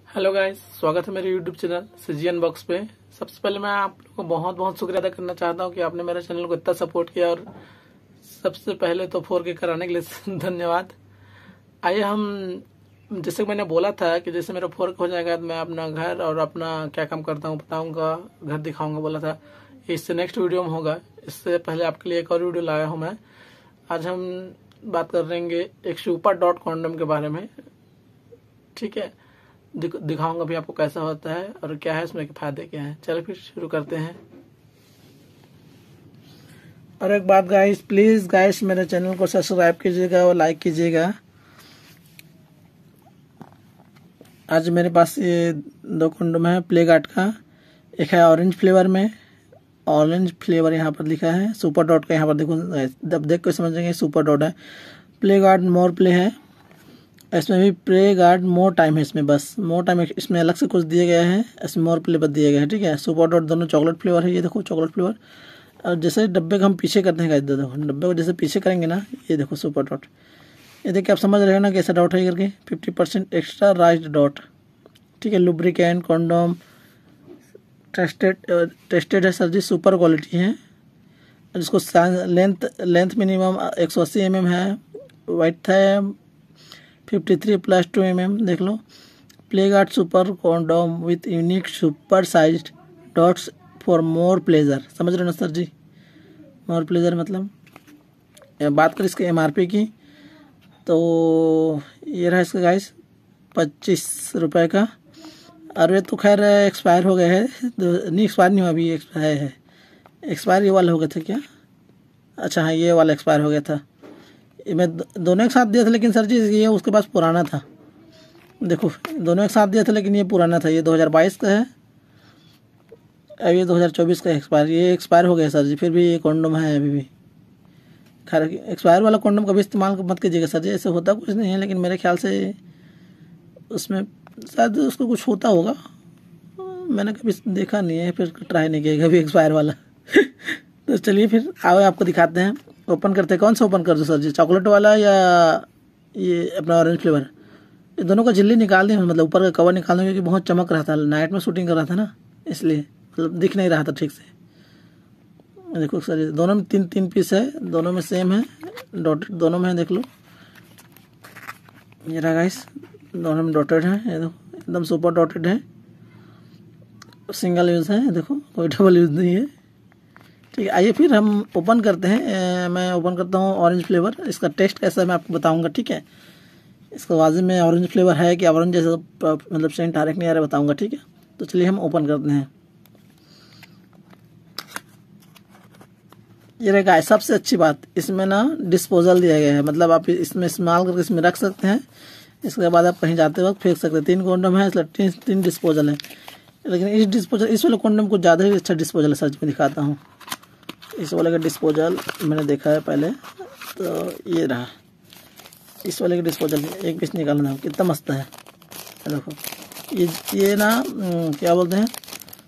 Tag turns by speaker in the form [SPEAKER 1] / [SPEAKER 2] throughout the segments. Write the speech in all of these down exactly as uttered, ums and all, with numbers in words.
[SPEAKER 1] Hello guys, स्वागत है मेरे यूट्यूब चैनल सीजीएन बॉक्स पे। सबसे पहले मैं आप लोगों को बहुत बहुत शुक्रिया अदा करना चाहता हूं कि आपने मेरे चैनल को इतना सपोर्ट किया, और सबसे पहले तो फोर के कराने के लिए धन्यवाद। आइए हम, जैसे मैंने बोला था कि जैसे मेरा फोर हो जाएगा तो मैं अपना घर और अपना क्या काम करता हूँ बताऊँगा, घर दिखाऊँगा बोला था। इससे नेक्स्ट वीडियो में होगा। इससे पहले आपके लिए एक और वीडियो लाया हूँ मैं। आज हम बात कर रहेंगे एक सुपर डॉट कॉन्डम के बारे में, ठीक है। दिख, दिखाऊंगा भी आपको कैसा होता है और क्या है इसमें के फायदे क्या हैं। चलो फिर शुरू करते हैं। और एक बात गाइस, प्लीज गाइस मेरे चैनल को सब्सक्राइब कीजिएगा और लाइक कीजिएगा। आज मेरे पास ये दो कंडोम है प्ले गार्ड का। एक है ऑरेंज फ्लेवर में, ऑरेंज फ्लेवर यहाँ पर लिखा है, सुपर डॉट का यहाँ पर देखो, जब देख कर समझेंगे सुपर डॉट है। प्ले गार्ड मोर प्ले है, इसमें भी प्ले गार्ड मोर टाइम है। इसमें बस मोर टाइम इसमें अलग से कुछ दिया गया है, इसमें मोर प्ले बस दिया गया है, ठीक है। सुपर डॉट दोनों चॉकलेट फ्लेवर है, ये देखो चॉकलेट फ्लेवर। और जैसे डब्बे को हम पीछे करते हैं, देखो डब्बे को जैसे पीछे करेंगे ना, ये देखो सुपर डॉट। ये देखिए आप समझ रहे हो ना कैसा डॉट है करके, fifty percent extra rise dot, ठीक है। लुब्रिकेंट कॉन्डोम टेस्टेड टेस्टेड है सर जी, सुपर क्वालिटी है। जिसको लेंथ लेंथ मिनिमम एक सौ अस्सी एम एम है, वाइट है fifty three plus two M M, देख लो। Play guard super condom with unique super size dots for more pleasure, समझ रहे हो ना सर जी। मोर प्लेजर मतलब, बात करें इसके एमआरपी की तो ये रहा इसका गाइस पच्चीस रुपये का। और ये तो खैर एक्सपायर हो गया है, नहीं एक्सपायर नहीं हुआ अभी, एक्सपायर है। एक्सपायर ये वाला हो गया था क्या? अच्छा हाँ, ये वाला एक्सपायर हो गया था। मैं दोनों एक साथ दिया था, लेकिन सर जी ये उसके पास पुराना था। देखो दोनों एक साथ दिया था, लेकिन ये पुराना था। ये दो हज़ार बाईस का है, अब ये दो हज़ार चौबीस का एक्सपायर, ये एक्सपायर हो गया सर जी। फिर भी ये कॉन्डोम है अभी भी। खैर एक्सपायर वाला कॉन्डोम कभी इस्तेमाल मत कीजिएगा सर जी, ऐसे होता कुछ नहीं है, लेकिन मेरे ख्याल से उसमें शायद उसको कुछ होता होगा। मैंने कभी देखा नहीं है, फिर ट्राई नहीं किया कभी एक्सपायर वाला। तो चलिए फिर आओ आपको दिखाते हैं, ओपन करते हैं। कौन सा ओपन कर दो सर जी, चॉकलेट वाला या ये अपना ऑरेंज फ्लेवर? ये दोनों का झिल्ली निकाल दें, मतलब ऊपर का कवर निकाल दें, क्योंकि बहुत चमक रहा था, नाइट में शूटिंग कर रहा था ना, इसलिए मतलब दिख नहीं रहा था ठीक से। देखो सर जी दोनों में तीन तीन पीस है, दोनों में सेम है, डॉटेड दोनों में है, देख लो। ये रहा गाइस, दोनों में डॉटेड है, ये देखो एकदम सुपर डॉटेड है, सिंगल यूज़ है, देखो कोई डबल यूज़ नहीं है, ठीक है। आइए फिर हम ओपन करते हैं। ए, मैं ओपन करता हूँ ऑरेंज फ्लेवर। इसका टेस्ट कैसा है मैं आपको बताऊंगा, ठीक है। इसका वाजिब में ऑरेंज फ्लेवर है कि ऑरेंज जैसा मतलब सेंट आ रहा है नहीं आ रहा बताऊंगा, ठीक है। तो चलिए हम ओपन करते हैं। ये रहेगा सबसे अच्छी बात, इसमें ना डिस्पोजल दिया गया है, मतलब आप इसमें इस्तेमाल करके इसमें रख सकते हैं। इसके बाद आप कहीं जाते वक्त फेंक सकते हैं। तीन कॉन्डम है, इसलिए तीन तीन डिस्पोजल है, लेकिन इस डिस्पोजल इस वाले कॉन्डम को ज़्यादा ही अच्छा डिस्पोजल है सर जी। मैं दिखाता हूँ इस वाले का डिस्पोजल, मैंने देखा है पहले, तो ये रहा इस वाले का डिस्पोजल। एक पीस निकालना है, कितना मस्त है, देखो। ये ये ना क्या बोलते हैं,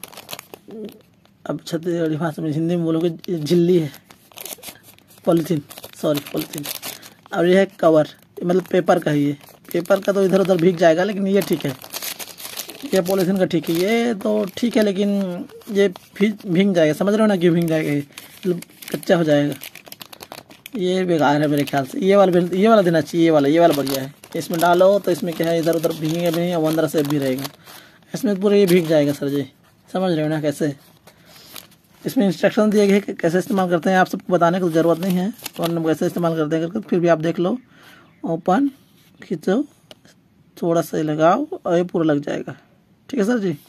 [SPEAKER 1] अब छत्तीसगढ़ी भाषा में हिंदी में बोलोगे, ये झिल्ली है, पॉलीथीन, सॉरी पॉलीथीन। और ये है कवर, मतलब पेपर का है। ये पेपर का तो इधर उधर भीग जाएगा, लेकिन ये ठीक है, ये पॉलीथीन का ठीक है। ये तो ठीक है, लेकिन ये भीग जाएगा, समझ रहे हो ना क्यों भीग जाएगा, ये मतलब कच्चा हो जाएगा। ये बेकार है मेरे ख्याल से। ये वाला ये वाला देना चाहिए, ये वाला ये वाला बढ़िया है। इसमें डालो तो इसमें क्या है, इधर उधर भीगेगा भी नहीं, और अंदर से भी रहेगा। इसमें पूरा ये भीग जाएगा सर जी, समझ रहे हो ना कैसे। इसमें इंस्ट्रक्शन दिए गए कि कैसे इस्तेमाल करते हैं, आप सबको बताने की ज़रूरत नहीं है और कैसे इस्तेमाल करते हैं करके। फिर भी आप देख लो, ओपन खींचो, थोड़ा सा लगाओ और ये पूरा लग जाएगा, ठीक है सर जी।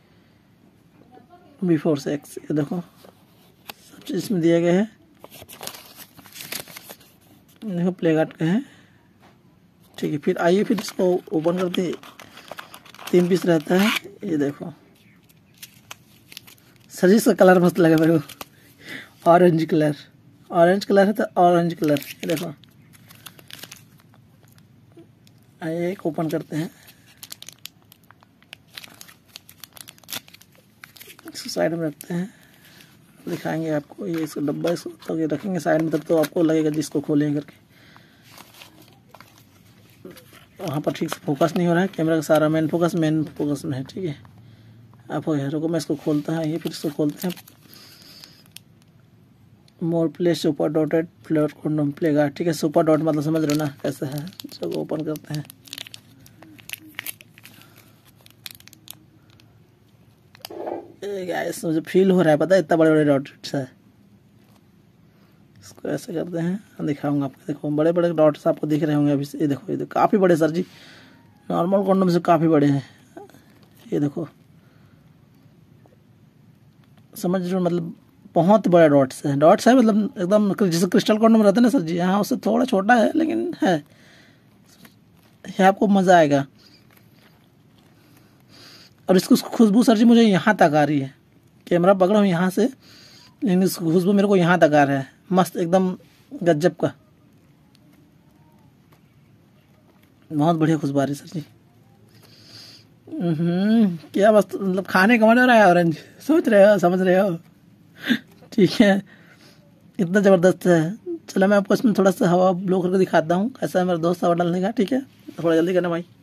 [SPEAKER 1] बिफोर सेक्स, ये देखो सब चीज़ इसमें दिया गया है। देखो प्ले गार्ड का है, ठीक है। फिर आइए फिर इसको ओपन करते हैं। तीन पीस रहता है, ये देखो सर जी। इसका कलर मस्त लगा मेरे को, ऑरेंज कलर, ऑरेंज कलर है तो ऑरेंज कलर, ये देखो। आइए एक ओपन करते हैं, इसको साइड में रखते हैं, दिखाएंगे आपको। ये इसका डब्बा इसको तो ये रखेंगे साइड में, तब तो आपको लगेगा जिसको खोलेंगे करके। वहाँ पर ठीक से फोकस नहीं हो रहा है, कैमरा का सारा मेन फोकस मेन फोकस में है। ठीक है, आप हो रुको मैं इसको खोलता है, ये फिर इसको खोलते हैं। More play super dotted flavour condom play guard. ठीक है, सुपर डॉट मतलब समझ रहे हो ना कैसे है। चलो ओपन करते हैं। गाइस मुझे फील हो रहा है, पता है इतना बड़े बड़े डॉट्स है। इसको ऐसे करते हैं, दिखाऊंगा आपको। देखो बड़े बड़े डॉट्स आपको दिख रहे होंगे अभी से। ये देखो ये देखो काफ़ी बड़े सर जी, नॉर्मल कॉन्डोम से काफ़ी बड़े हैं। ये देखो समझ रहे हो, मतलब बहुत बड़े डॉट्स हैं। डॉट्स है मतलब एकदम जैसे क्रिस्टल कॉन्डोम रहते हैं ना सर जी, हाँ उससे थोड़ा छोटा है लेकिन है। ये आपको मज़ा आएगा। और इसकी खुशबू सर जी मुझे यहाँ तक आ रही है, कैमरा पकड़ा हूँ यहाँ से, लेकिन इसकी खुशबू मेरे को यहाँ तक आ रहा है। मस्त एकदम गजब का, बहुत बढ़िया खुशबू आ रही सर जी। हम्म क्या मस्त, मतलब खाने का मन हो रहा है ऑरेंज, सोच रहे हो समझ रहे हो। ठीक है, इतना ज़बरदस्त है। चलो मैं आपको इसमें थोड़ा सा हवा ब्लो करके दिखाता हूँ कैसा है मेरा दोस्त हवा डालने का। ठीक है, थोड़ा जल्दी करना भाई।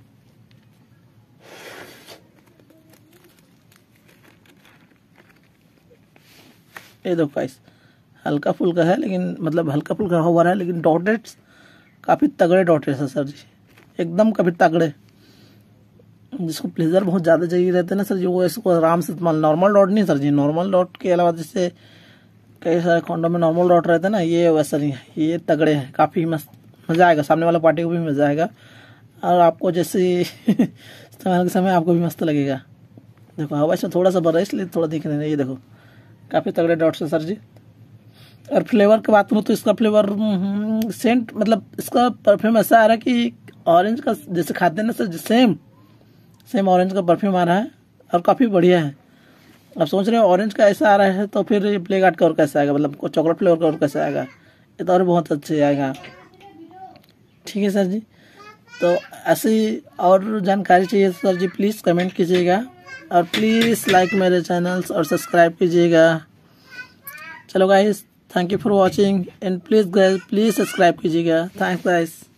[SPEAKER 1] ये देखो गाइस हल्का फुल्का है, लेकिन मतलब हल्का फुल्का हवा है, लेकिन डॉटेड्स काफ़ी तगड़े डॉटेड्स है सर जी, एकदम काफ़ी तगड़े। जिसको प्लेजर बहुत ज़्यादा चाहिए रहते हैं ना सर जी, वो इसको आराम से इस्तेमाल। नॉर्मल डॉट नहीं सर जी, नॉर्मल डॉट के अलावा जैसे कई सारे कॉन्डोम में नॉर्मल डॉट रहते हैं ना, ये वैसा नहीं है, ये तगड़े हैं, काफ़ी मस्त। मज़ा आएगा, सामने वाला पार्टी को भी मज़ा आएगा और आपको जैसे इस्तेमाल के समय आपको भी मस्त लगेगा। देखो हवा इसमें थोड़ा सा बढ़ रहा है इसलिए थोड़ा दिख रहे हैं। ये देखो काफ़ी तगड़े डॉट्स है सर जी। और फ्लेवर की बात करूँ तो इसका फ्लेवर सेंट, मतलब इसका परफ्यूम ऐसा आ रहा है कि ऑरेंज का जैसे खाते हैं ना सर, सेम सेम ऑरेंज का परफ्यूम आ रहा है और काफ़ी बढ़िया है। अब सोच रहे हो ऑरेंज का ऐसा आ रहा है तो फिर प्ले गार्ड का और कैसा आएगा, मतलब चॉकलेट फ्लेवर का और कैसा आएगा, ये तो और बहुत अच्छे आएगा। ठीक है सर जी, तो ऐसी और जानकारी चाहिए सर जी प्लीज़ कमेंट कीजिएगा और प्लीज़ लाइक मेरे चैनल्स और सब्सक्राइब कीजिएगा। चलो guys, thank you for watching and please guys please subscribe कीजिएगा। Thanks guys.